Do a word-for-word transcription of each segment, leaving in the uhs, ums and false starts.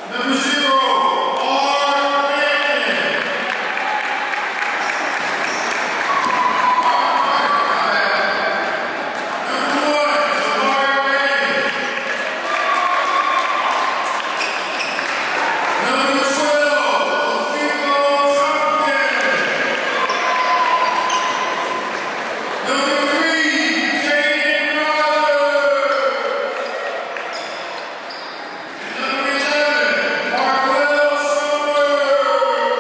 Number zero, R. Manning. Number one, Jamar Manning. Number twelve, Fico Tompkins. Number three, Jaden Brothers. Number eleven, Marwell Summers.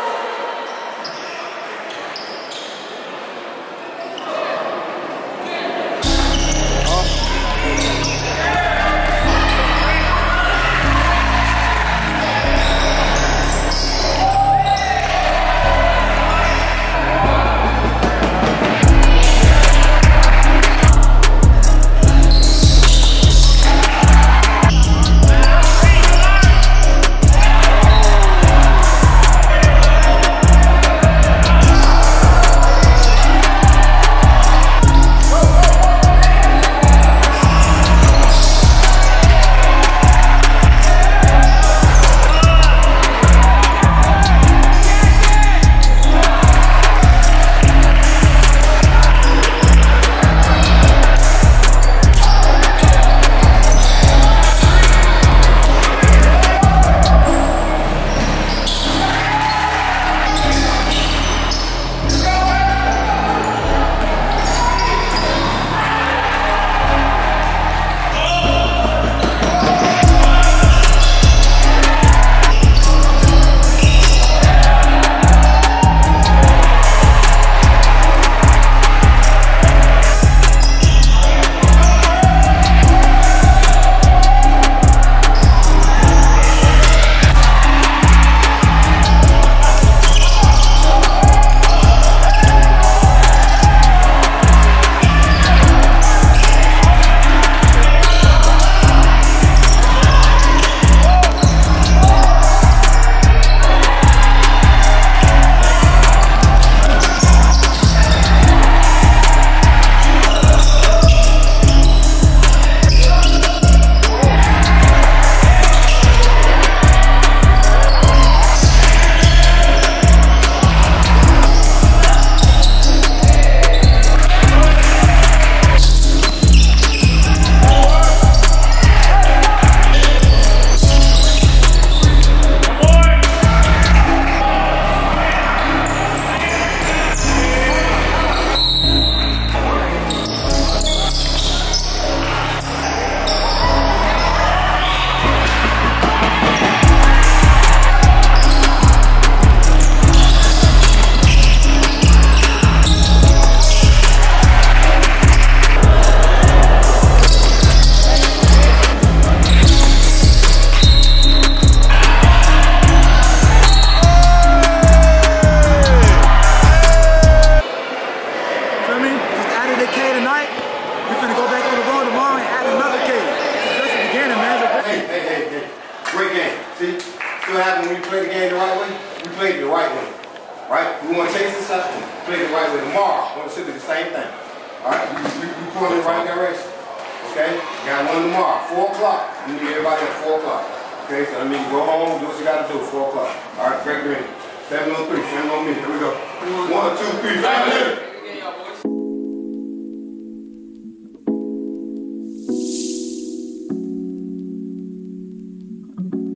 Great game. See, still happens when we play the game the right way. We played it the right way, right? We want to take this up and play it the right way. Tomorrow, we're going to do the same thing. All right, we, we, we point in the right direction. Okay, got one tomorrow, four o'clock. We need everybody at four o'clock. Okay, so that means go home, do what you got to do, four o'clock. All right, great, great. Seven on three, seven on me. Here we go. One, two, three, five,